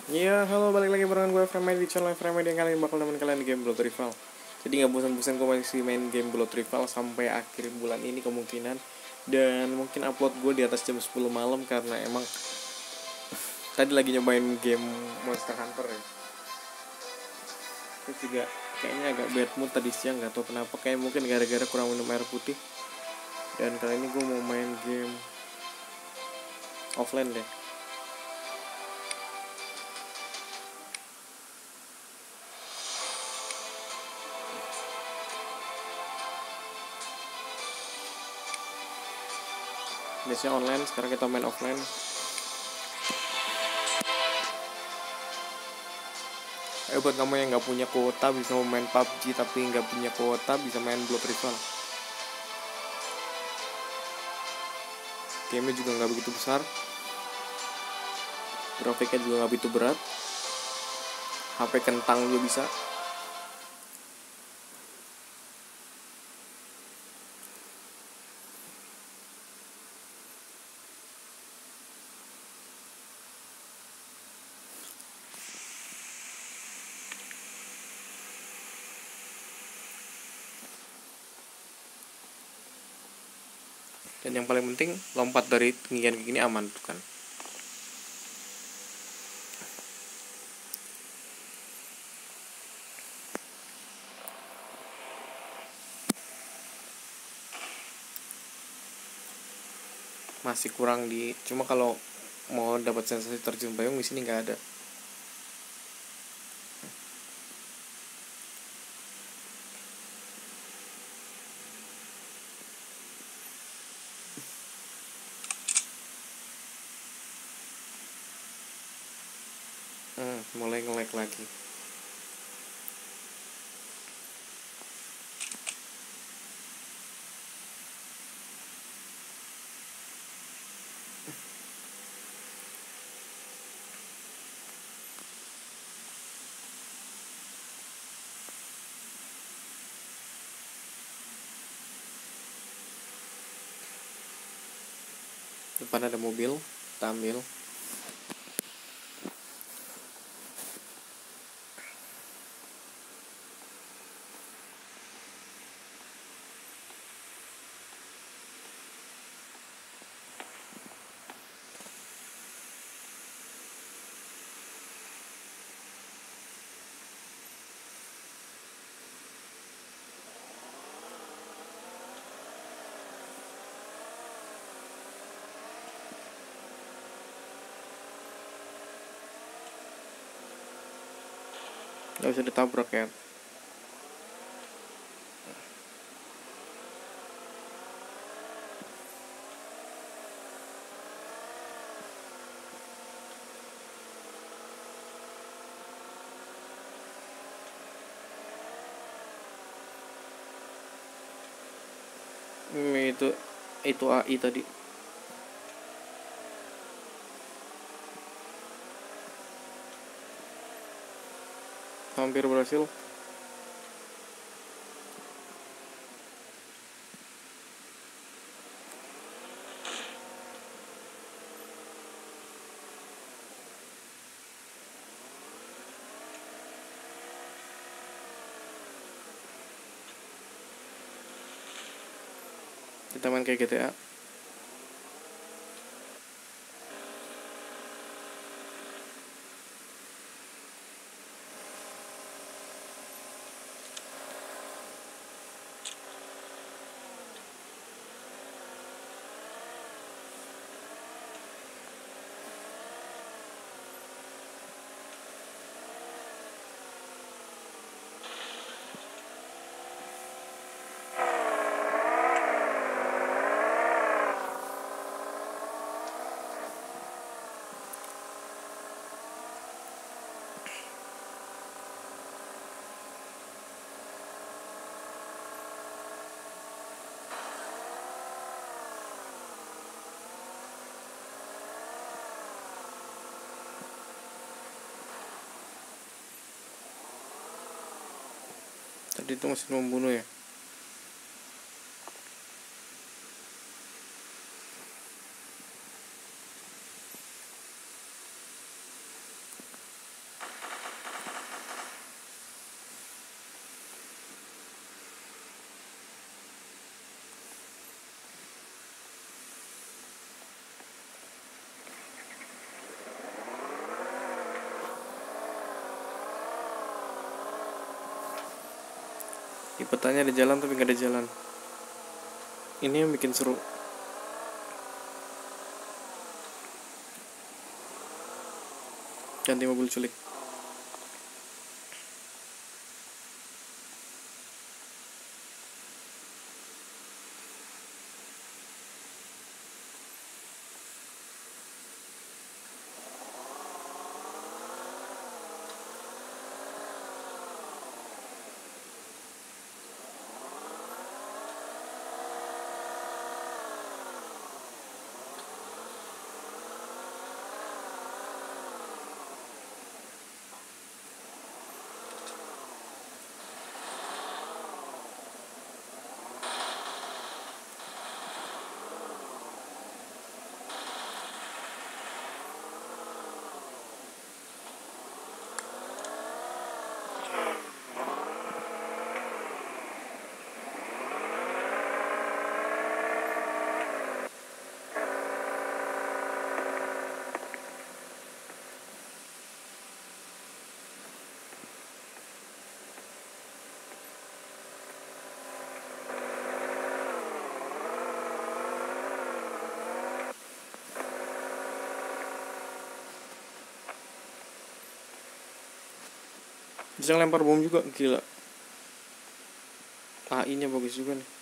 Iya, halo, balik lagi barengan gue Frame di channel Frame yang kali ini bakal nemenin kalian di game Blood Rival. Jadi nggak bosan-bosan gue masih main game Blood Rival sampai akhir bulan ini kemungkinan. Dan mungkin upload gue di atas jam 10 malam karena emang tadi lagi nyobain game Monster Hunter ya. Terus juga kayaknya agak bad mood tadi siang, nggak tahu kenapa, kayak mungkin gara-gara kurang minum air putih. Dan kali ini gue mau main game offline deh. Biasanya online, sekarang kita main offline. Buat kamu yang nggak punya kuota bisa main PUBG, tapi nggak punya kuota bisa main Blood Rival. Gamenya juga nggak begitu besar, grafiknya juga nggak begitu berat, HP kentang juga bisa. Dan yang paling penting, lompat dari tinggian kayak gini aman tuh kan. Masih kurang di, cuma kalau mau dapat sensasi terjun payung di sini nggak ada. Mulai nge-lag lagi. Depan ada mobil, kita ambil. Nggak bisa ditabrak ya. Itu AI tadi. Hampir berhasil. Kita main kayak GTA. Tadi itu masih membunuh ya. Di petanya ada jalan tapi nggak ada jalan. Ini yang bikin seru. Ganti mobil culik. Bisa lempar bom juga, gila. AI nya bagus juga nih.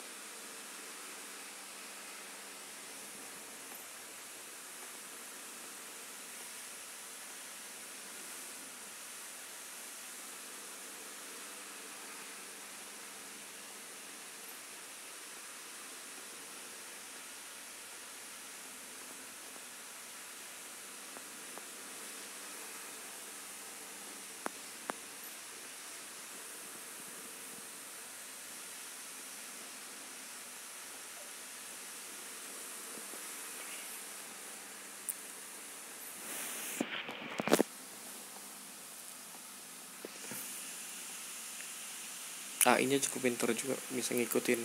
AI nya cukup pintar juga, bisa ngikutin.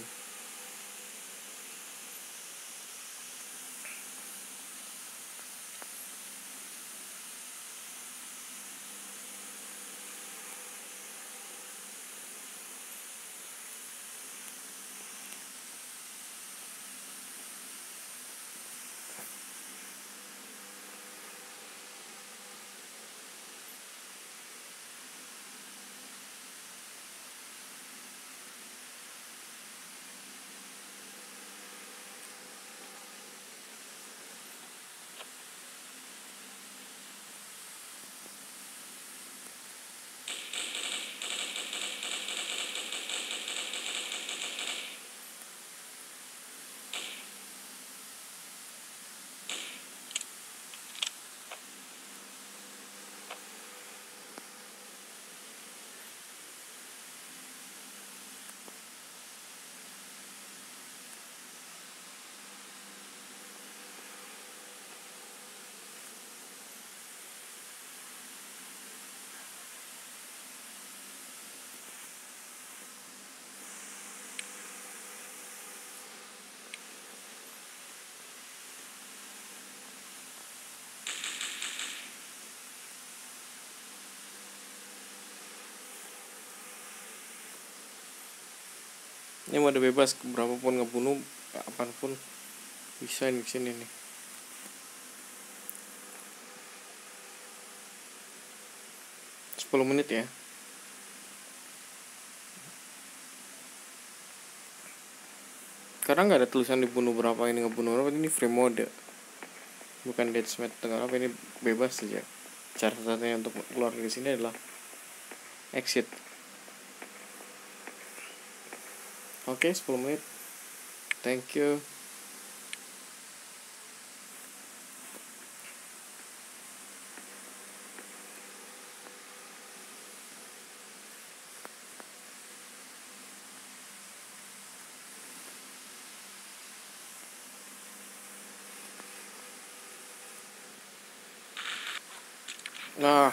Ini mode bebas, berapapun ngebunuh, apapun bisa di sini nih. Sepuluh menit ya. Karena nggak ada tulisan dibunuh berapa, ini ngebunuh berapa, ini free mode, bukan deathmatch tengah apa, ini bebas saja. Cara satunya untuk keluar dari sini adalah exit. Oke, 10 menit. Thank you. Nah,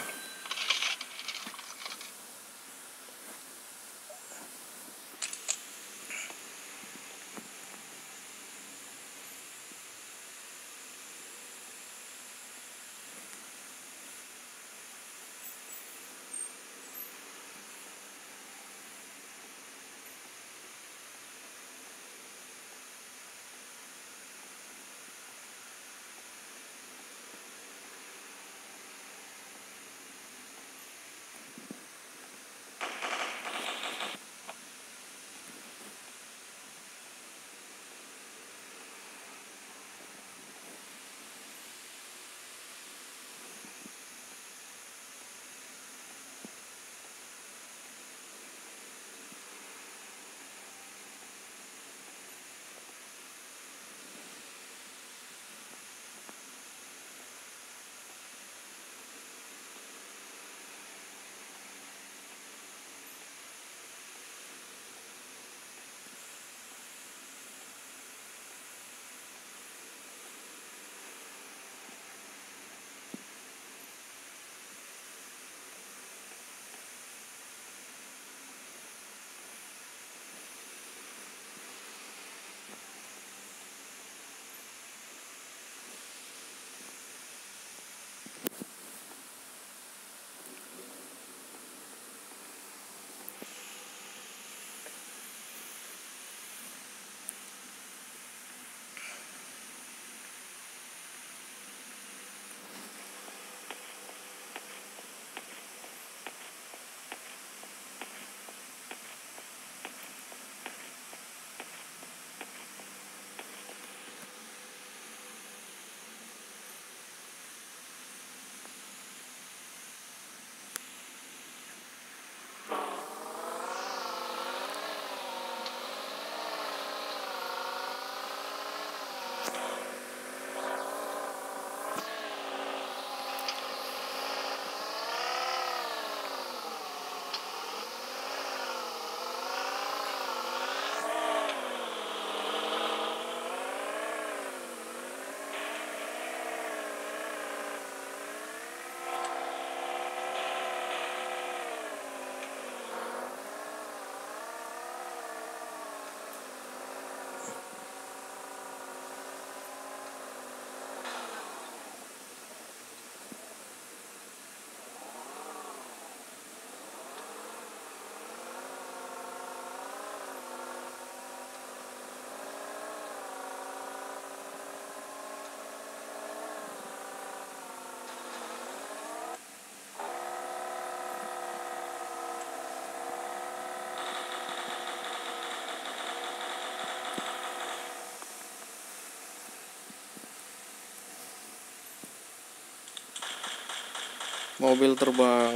Mobil terbang.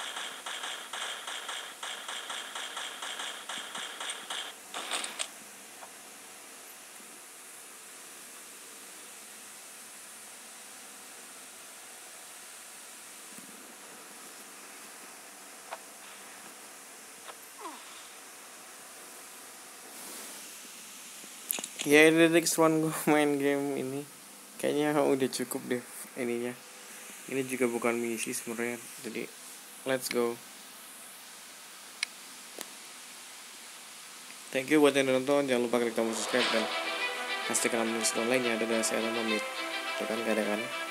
Ya ini keseruan gue main game ini. Kayaknya udah cukup deh ininya. Ini juga bukan misi sebenarnya. Jadi let's go. Thank you buat yang nonton. Jangan lupa klik tombol subscribe dan pastikan notifikasi lainnya. Dadah, saya pamit. Tuh kan gak ada kan.